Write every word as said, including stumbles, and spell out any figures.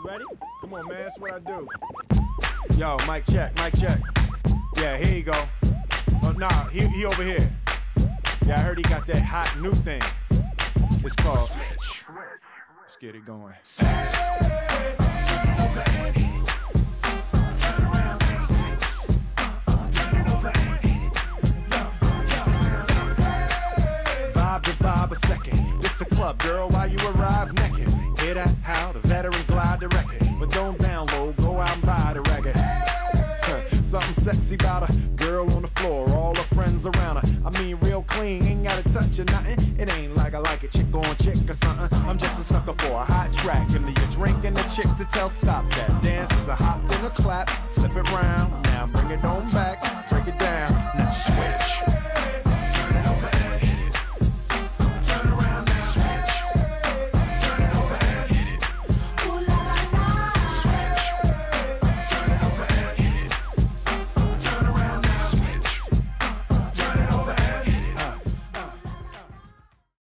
Ready? Come on, man, that's what I do. Yo, mic check, mic check. Yeah, here you go. Oh, nah, he, he over here. Yeah, I heard he got that hot new thing. It's called Switch. Let's get it going. Vibe to vibe a second. This a club, girl, while you arrive naked. Hear that? How the veteran glide the record. But don't download, go out and buy the record. Something sexy about a girl on the floor, all her friends around her. I mean, real clean, ain't gotta touch or nothing. It ain't like I like a chick on chick or something. I'm just a sucker for a hot track. And you're drinking a chick to tell stop that. Dance is a hop and a clap, flip it round. Now bring it on back, break it down.